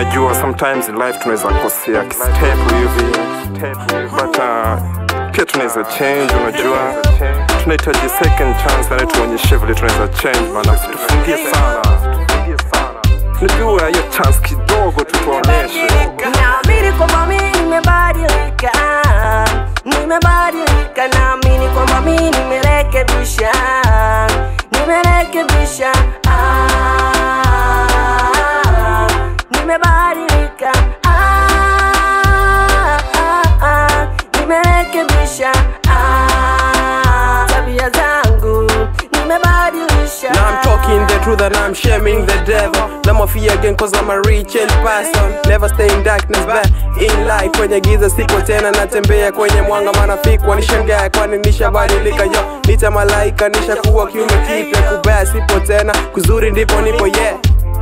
najua sometimes in life tunaweza kosea step hivi, but pia tunaweza change, unajua tunahitaji second chance na tuonyeshe vile tunaweza change, maana tufungie sana. Najua hiyo chance kidogo tutuonyeshe. Naamini kwamba mimi nimebadilika, nimebadilika, naamini kwamba mimi nimerekebisha, nimebadilika, nimerekebisha, tabia zangu nimebadilisha. Now I'm talking the truth and I'm shaming the devil. No more fear again cause I'm a rich person. Never stay in darkness but in light. Kwenye giza sipo tena natembea kwenye mwanga, marafiki wanishangaa kwani nishabadilika. Yo, nita malaika nishakuwa kiume kipya, kubaya sipo tena, kuzuri ndipo nipo yeah.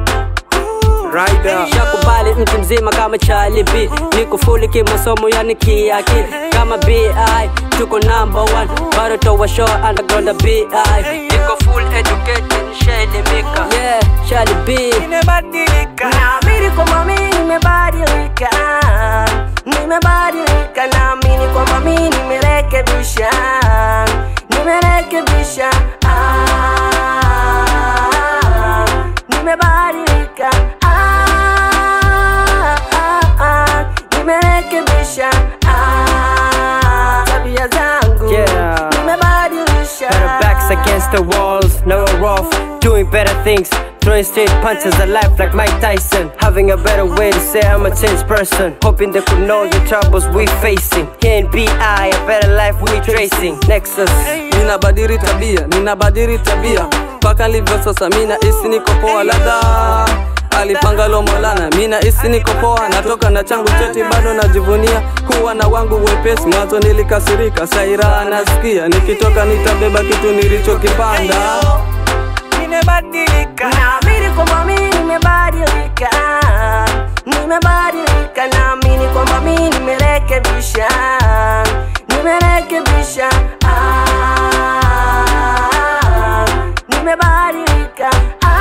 Rider shakubali mtu mzima kama Charlie B, niko fully kimasomo yani kiakili kama BI, tuko number 1 bado towa show underground BI, niko full educated nishaelimika yeah Charlie B. Nimebadilika, naamini kwamba mimi nimebadilika, nimebadilika, naamini kwamba mimi nimerekebisha, nimebadilika, nimerekebisha, tabia zangu nimebadilisha. Better backs against the walls, no rough, doing better things, throwing straight punches at life like Mike Tyson. Having a better way to say I'm a changed person, hoping they could know the troubles we facing. Here in BI, a better life we tracing. Nexus ninabadili tabia paka livyo sasa mina isi niko poa, ladha alipanga lo Maulana, mina isi niko poa, natoka na changu cheti bado najivunia kuwa na wangu wepesi. Mwanzo nilikasirika, saira nasikia nikitoka nitabeba kitu nilichokipanda. Nimebadilika, naamini kwamba mimi nimebadilika, nimebadilika, naamini kwamba mimi nimerekebisha, nimebadilika, nimerekebisha,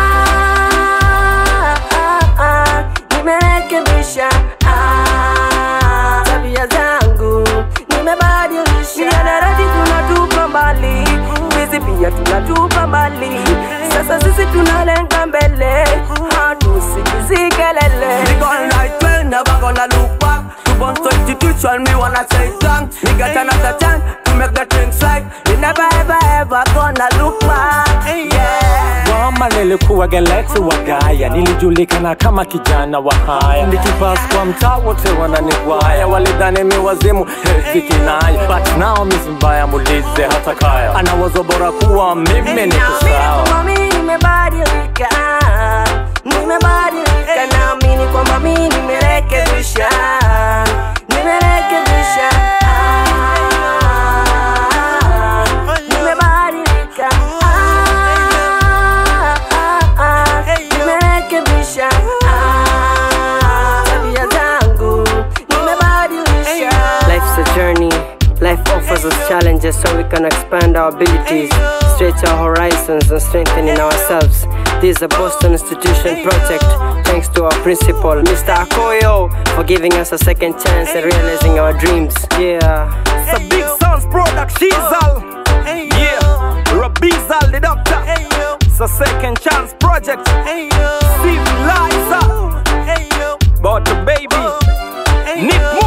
tabia zangu nimebadilisha. Miadarati tunatupa mbali, wizi pia tunatupa mbali, sasa sisi tunalenga mbele, hatusikizi kelele. We gonna light well, never gonna look back. To burn institution, me wanna say thanks. Me got another chance to make the things right. We never ever gonna look back, yeah. Wama nilikuwa galaxy wa Gaia, nilijulikana kama kijana wa haya, nikipass kwa mtaa wote wananigwaya, walidhani mi wazimu hezi kinaya, but now mizimbaya mulize hata kaya, ana wazo bora kuwa mimi niko sawa. Naamini nimebadilika, nimebadilika, naamini kwamba mimi nimerekebisha, nimerekebisha, nimebadilika, nimerekebisha, tabia zangu nimebadilisha. life's a journey. Life offers us challenges so we can expand our abilities, stretch our horizons and strengthening ourselves. This is a Boston institution project thanks to our principal, Mr. Akoyo, for giving us a second chance and realizing our dreams. Yeah. It's a big sounds product, Shizal. Yeah, Rabizal the doctor. It's a second chance project. Cvilizer. But baby, Nip